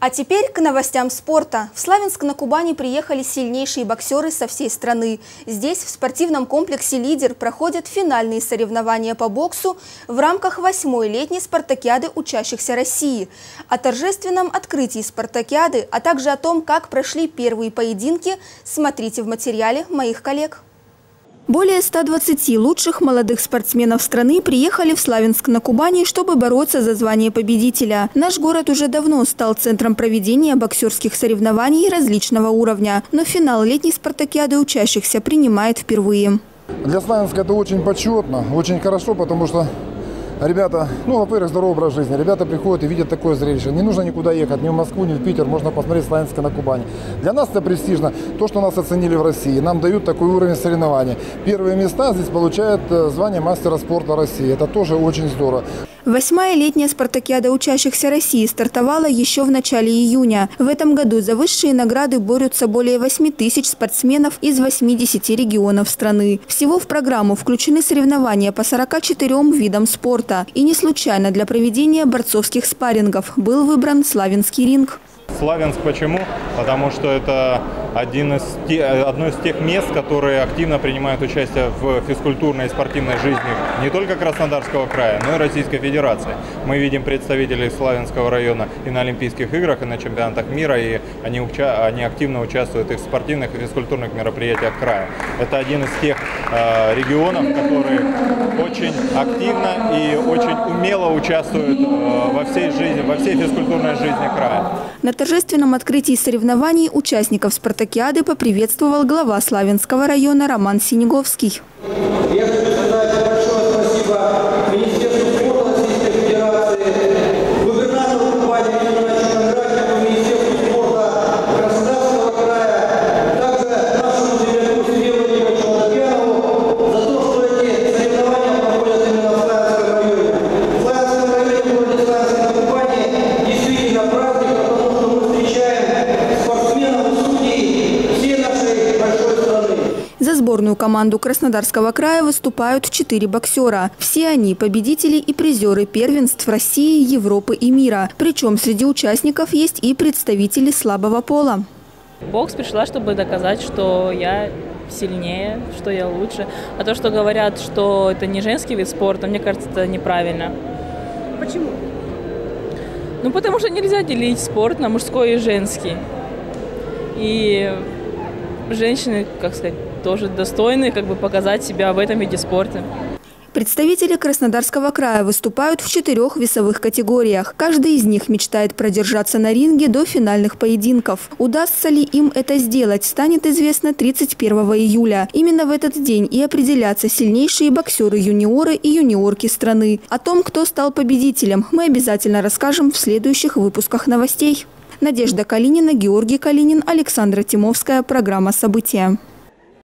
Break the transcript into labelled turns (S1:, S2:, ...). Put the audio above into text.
S1: А теперь к новостям спорта. В Славянск на Кубани приехали сильнейшие боксеры со всей страны. Здесь, в спортивном комплексе «Лидер», проходят финальные соревнования по боксу в рамках 8-й летней спартакиады учащихся России. О торжественном открытии спартакиады, а также о том, как прошли первые поединки, смотрите в материале моих коллег. Более 120 лучших молодых спортсменов страны приехали в Славянск на Кубани, чтобы бороться за звание победителя. Наш город уже давно стал центром проведения боксерских соревнований различного уровня, но финал летней спартакиады учащихся принимает впервые.
S2: Для Славянска это очень почетно, очень хорошо, потому что ребята, во-первых, здоровый образ жизни. Ребята приходят и видят такое зрелище. Не нужно никуда ехать, ни в Москву, ни в Питер. Можно посмотреть Славянск на Кубани. Для нас это престижно. То, что нас оценили в России. Нам дают такой уровень соревнований. Первые места здесь получают звание мастера спорта России. Это тоже очень здорово.
S1: 8-я летняя спартакиада учащихся России стартовала еще в начале июня. В этом году за высшие награды борются более 8 тысяч спортсменов из 80 регионов страны. Всего в программу включены соревнования по 44 видам спорта. И не случайно для проведения борцовских спаррингов был выбран Славянский ринг.
S3: Славянск почему? Потому что это одно из тех мест, которые активно принимают участие в физкультурной и спортивной жизни не только Краснодарского края, но и Российской Федерации. Мы видим представителей Славянского района и на Олимпийских играх, и на чемпионатах мира, и они активно участвуют и в спортивных, и физкультурных мероприятиях края. Это один из тех регионов, которые очень активно и очень умело участвуют во всей жизни, во всей физкультурной жизни края.
S1: На торжественном открытии соревнований участников спартакиады поприветствовал глава Славянского района Роман Синеговский.
S4: Я хочу сказать большое спасибо Министерству спорта Российской Федерации, губернатору Кубани Министерству спорта Краснодарского края, также нашему земляку Сергею Владимировичу Латвянову за то, что эти соревнования проходят именно в Славянском районе. В Славянском районе, в городе Славянск на Кубани, действительно праздник, потому что мы встречаем спортсменов и судей всей нашей большой страны.
S1: За сборную команду Краснодарского края выступают 4 боксера. Все они победители и призеры первенств России, Европы и мира. Причем среди участников есть и представители слабого пола.
S5: В бокс пришла, чтобы доказать, что я сильнее, что я лучше. А то, что говорят, что это не женский вид спорта, мне кажется, это неправильно.
S1: Почему?
S5: Потому что нельзя делить спорт на мужской и женский. И женщины, тоже достойны показать себя в этом виде спорта.
S1: Представители Краснодарского края выступают в 4 весовых категориях. Каждый из них мечтает продержаться на ринге до финальных поединков. Удастся ли им это сделать, станет известно 31 июля. Именно в этот день и определятся сильнейшие боксеры-юниоры и юниорки страны. О том, кто стал победителем, мы обязательно расскажем в следующих выпусках новостей. Надежда Калинина, Георгий Калинин, Александра Тимовская. Программа «События».